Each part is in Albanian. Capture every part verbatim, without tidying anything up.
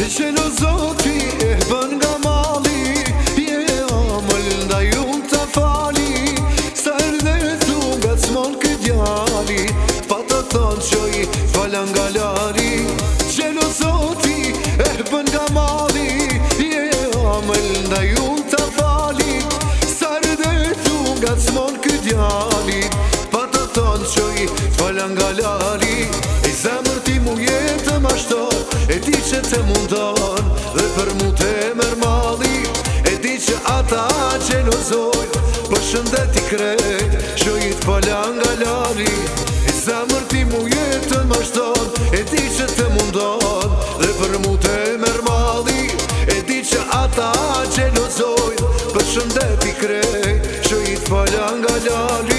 Që në zoti e bën nga mali, je amël nda jun të fali. Sa erdhe thu nga t'smon këtë djali, pa të thonë që i falan nga lari. Që në zoti e bën nga mali, je amël nda jun të fali. Sa erdhe thu nga t'smon këtë djali, pa të thonë që i falan nga lari. E zemër ti mu jetë ma shtor, e di që te mundon, dhe për mu te mër mali. E di që ata gjelozoj, për shëndet i krejt, që i t'fala nga lari. E zemër ti mu jetën ma shton, e di që te mundon, dhe për mu te mër mali. E di që ata gjelozoj, për shëndet i krejt, që i t'fala nga lari.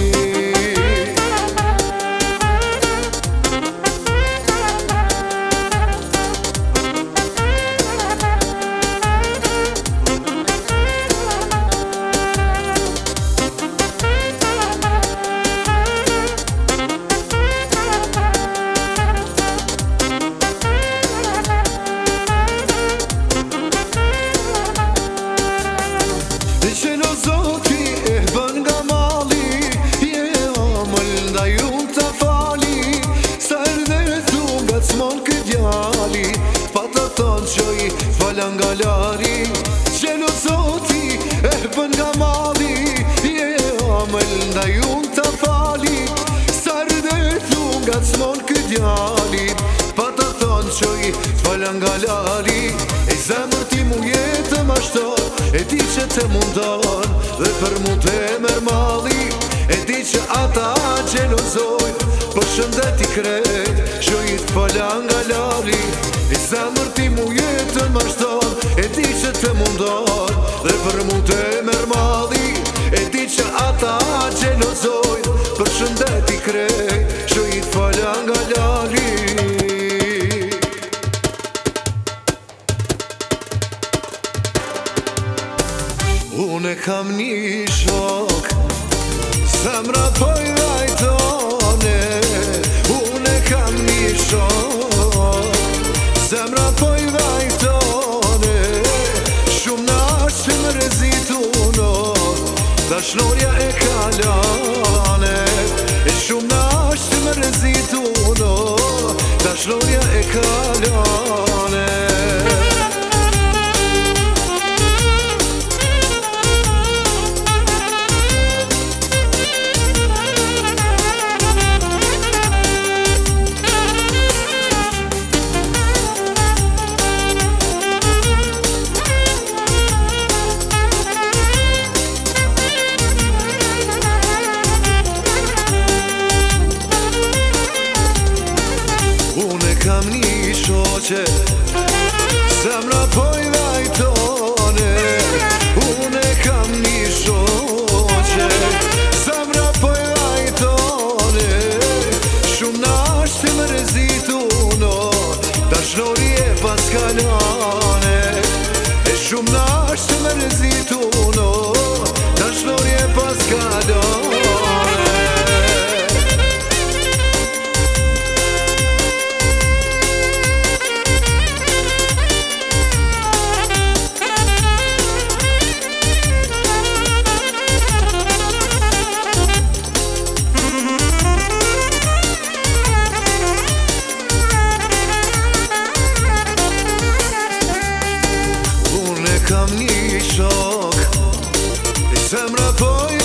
Që në zoti e bën nga mali, je amël nda jun të fali. Sa erdhe thu nga t'smon këtë djali, pa të thonë që i falan nga lari. Që në zoti e bën nga mali, je amël nda jun të fali. Sa erdhe thu nga t'smon këtë djali, pa të thonë që i falan nga lari. E zemër ti mu jetë ma shtor, e di që te mundon, dhe për mu te mër mali. E di që ata gjelozoj, për shëndet i krejt, që i t'fala nga lari. E zemër ti mu jetën ma shton, e di që te mundon, dhe për mu te mër mali. E di që ata gjelozoj, për shëndet i krejt, që i t'fala nga lari. Unë kam një shok, zemra po i dhajtone. Unë kam një shok, zemra po i dhajtone. Shumë në ashtë të më rezituno, dashnurja e kalane. E shumë në ashtë të më rezituno, dashnurja e kalane. Kam një shoqe, zemra po i dhajtone. Unë kam një shoqe, zemra po i dhajtone. Shumë në ashtë të më rezituno, dashnori e paskalane. E shumë në ashtë të më rezituno, dashnori e paskalane. Kam një shok, e zemra po i